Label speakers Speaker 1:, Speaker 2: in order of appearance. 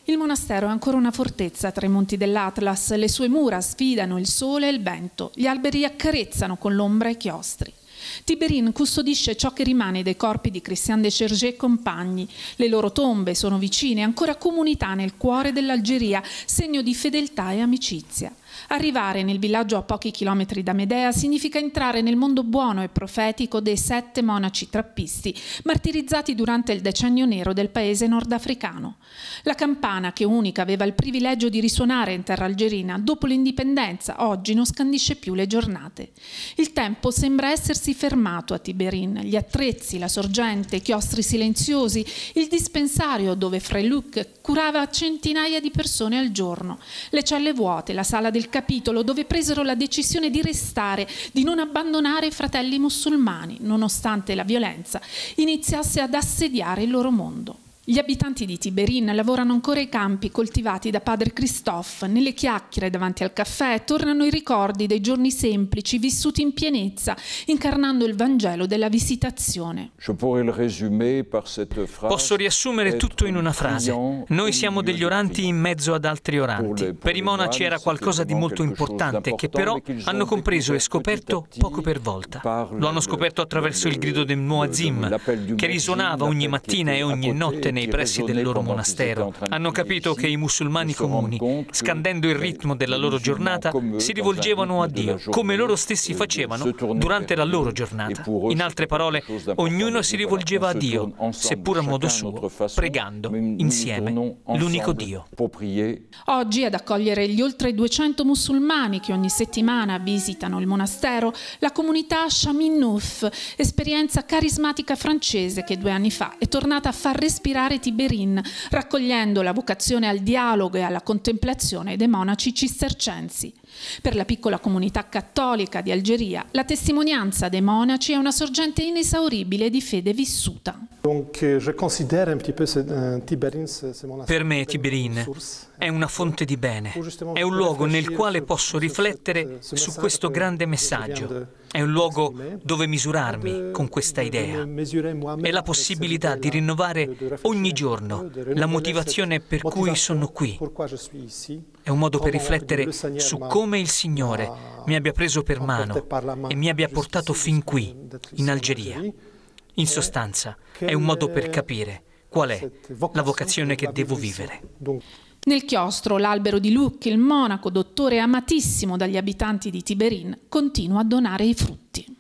Speaker 1: Il monastero è ancora una fortezza tra i monti dell'Atlas, le sue mura sfidano il sole e il vento, gli alberi accarezzano con l'ombra i chiostri. Tiberin custodisce ciò che rimane dei corpi di Christian de Chergé e compagni. Le loro tombe sono vicine, ancora comunità nel cuore dell'Algeria, segno di fedeltà e amicizia. Arrivare nel villaggio a pochi chilometri da Medea significa entrare nel mondo buono e profetico dei 7 monaci trappisti, martirizzati durante il decennio nero del paese nordafricano. La campana, che unica aveva il privilegio di risuonare in terra algerina, dopo l'indipendenza, oggi non scandisce più le giornate. Il tempo sembra essersi fermato a Tiberin. Gli attrezzi, la sorgente, i chiostri silenziosi, il dispensario dove Frère Luc curava centinaia di persone al giorno, le celle vuote, la sala del capitolo dove presero la decisione di restare, di non abbandonare i fratelli musulmani, nonostante la violenza iniziasse ad assediare il loro mondo. Gli abitanti di Tiberin lavorano ancora ai campi coltivati da padre Christophe. Nelle chiacchiere davanti al caffè tornano i ricordi dei giorni semplici vissuti in pienezza, incarnando il Vangelo della Visitazione.
Speaker 2: Posso riassumere tutto in una frase. Noi siamo degli oranti in mezzo ad altri oranti. Per i monaci era qualcosa di molto importante, che però hanno compreso e scoperto poco per volta. Lo hanno scoperto attraverso il grido del Muazzim, che risuonava ogni mattina e ogni notte nei pressi del loro monastero. Hanno capito che i musulmani comuni, scandendo il ritmo della loro giornata, si rivolgevano a Dio, come loro stessi facevano durante la loro giornata. In altre parole, ognuno si rivolgeva a Dio, seppur a modo suo, pregando insieme l'unico Dio.
Speaker 1: Oggi, ad accogliere gli oltre 200 musulmani che ogni settimana visitano il monastero, la comunità Chamin Neuf, esperienza carismatica francese che 2 anni fa è tornata a far respirare Tiberin, raccogliendo la vocazione al dialogo e alla contemplazione dei monaci cistercensi. Per la piccola comunità cattolica di Algeria, la testimonianza dei monaci è una sorgente inesauribile di fede vissuta.
Speaker 2: Per me Tiberin è una fonte di bene, è un luogo nel quale posso riflettere su questo grande messaggio, è un luogo dove misurarmi con questa idea, è la possibilità di rinnovare ogni giorno la motivazione per cui sono qui, è un modo per riflettere su come il Signore mi abbia preso per mano e mi abbia portato fin qui, in Algeria. In sostanza, è un modo per capire qual è la vocazione che devo vivere.
Speaker 1: Nel chiostro, l'albero di Luc, il monaco dottore amatissimo dagli abitanti di Tiberin, continua a donare i frutti.